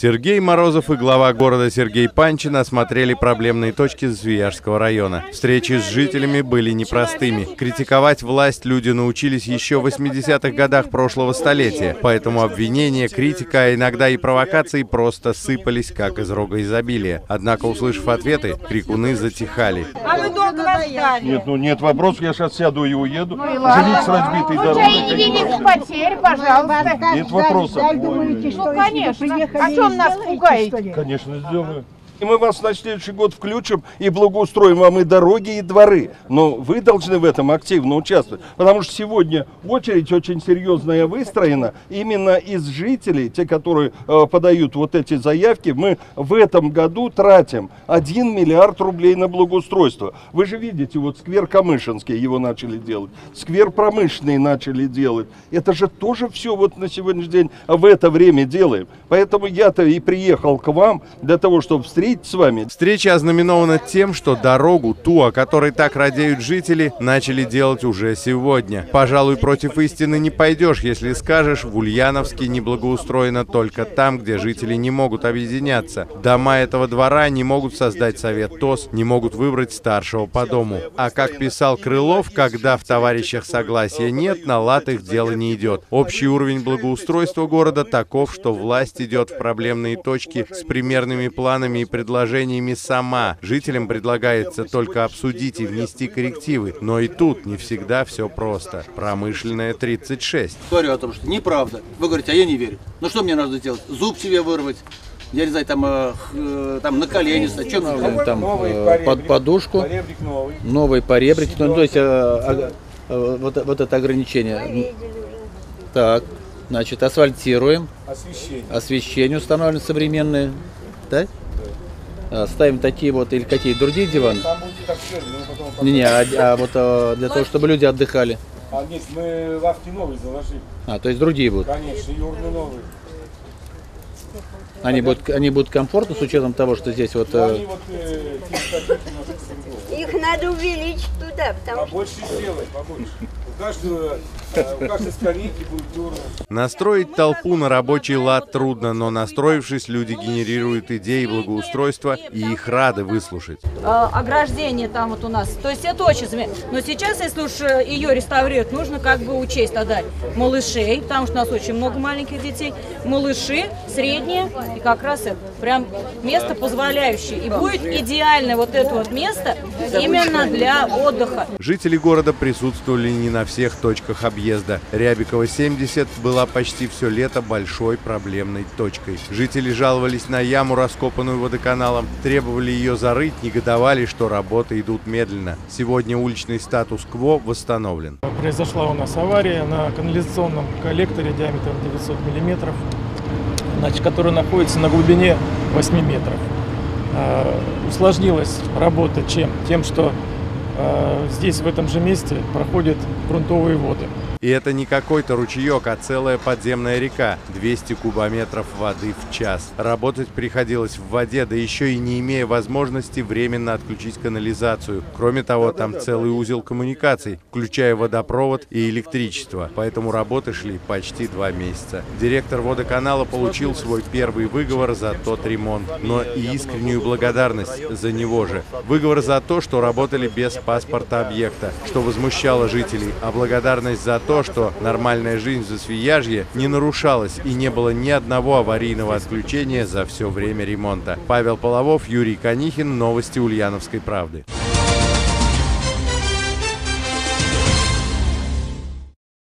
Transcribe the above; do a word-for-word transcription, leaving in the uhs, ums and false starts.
Сергей Морозов и глава города Сергей Панчин осмотрели проблемные точки Свияжского района. Встречи с жителями были непростыми. Критиковать власть люди научились еще в восьмидесятых годах прошлого столетия, поэтому обвинения, критика, а иногда и провокации просто сыпались, как из рога изобилия. Однако, услышав ответы, крикуны затихали. А вы долго вас ждали? Нет, ну нет вопросов, я сейчас сяду и уеду. Ну, живите с разбитой дорогой. Никаких потерь, пожалуйста. Нет вопросов. Ну, конечно. А что нас пугаете? Конечно, сделаю. И мы вас на следующий год включим и благоустроим вам и дороги, и дворы. Но вы должны в этом активно участвовать. Потому что сегодня очередь очень серьезная выстроена именно из жителей, те, которые э, подают вот эти заявки. Мы в этом году тратим один миллиард рублей на благоустройство. Вы же видите, вот сквер Камышинский его начали делать, сквер Промышленный начали делать. Это же тоже все вот на сегодняшний день в это время делаем. Поэтому я-то и приехал к вам для того, чтобы встретить с вами. Встреча ознаменована тем, что дорогу, ту, о которой так радеют жители, начали делать уже сегодня. Пожалуй, против истины не пойдешь, если скажешь, в Ульяновске не благоустроено только там, где жители не могут объединяться. Дома этого двора не могут создать совет ТОС, не могут выбрать старшего по дому. А как писал Крылов, когда в товарищах согласия нет, на лад их дело не идет. Общий уровень благоустройства города таков, что власть идет в проблемные точки с примерными планами и предложениями сама. Жителям предлагается только обсудить и внести коррективы. Но и тут не всегда все просто. Промышленная тридцать шесть. Говорю о том, что неправда. Вы говорите, а я не верю. Ну что мне надо сделать? Зуб себе вырвать? Я не знаю, там, э, там на колени стать. Что мне делать? Там э, под подушку, новый поребрик. Ну, то есть э, э, вот, вот это ограничение. Так, значит, асфальтируем. Освещение. Освещение установлено современное. Да? Ставим такие вот или какие другие диваны? Не, не, а, а вот а, для того, чтобы люди отдыхали. А нет, мы лавки новые заложили. А, то есть другие будут? Конечно, и урны новые. Они будут, они будут комфортны с учетом того, что здесь вот... Ну, они вот э, их надо увеличить туда, потому побольше что... сделать, побольше. У каждого, у каждой скамейки будет урна. Настроить толпу на рабочий лад трудно, но настроившись, люди генерируют идеи благоустройства и их рады выслушать. Э, ограждение там вот у нас, то есть это очень замечательно. Но сейчас, если уж ее реставрировать, нужно как бы учесть тогда малышей, потому что у нас очень много маленьких детей, малыши, средние, и как раз это прям место позволяющее. И будет идеальное вот это вот место именно для отдыха. Жители города присутствовали не на всех точках объезда. Рябикова семьдесят была почти все лето большой проблемной точкой. Жители жаловались на яму, раскопанную водоканалом, требовали ее зарыть, негодовали, что работы идут медленно. Сегодня уличный статус-кво восстановлен. Произошла у нас авария на канализационном коллекторе диаметром девятьсот миллиметров, значит, который находится на глубине восьми метров. Э, усложнилась работа чем? Тем, что э, здесь, в этом же месте, проходят грунтовые воды. И это не какой-то ручеек, а целая подземная река. двести кубометров воды в час. Работать приходилось в воде, да еще и не имея возможности временно отключить канализацию. Кроме того, там целый узел коммуникаций, включая водопровод и электричество. Поэтому работы шли почти два месяца. Директор водоканала получил свой первый выговор за тот ремонт, но и искреннюю благодарность за него же. Выговор за то, что работали без паспорта объекта, что возмущало жителей, а благодарность за то, что нормальная жизнь в Засвияжье не нарушалась и не было ни одного аварийного отключения за все время ремонта. Павел Половов, Юрий Конихин. Новости Ульяновской правды.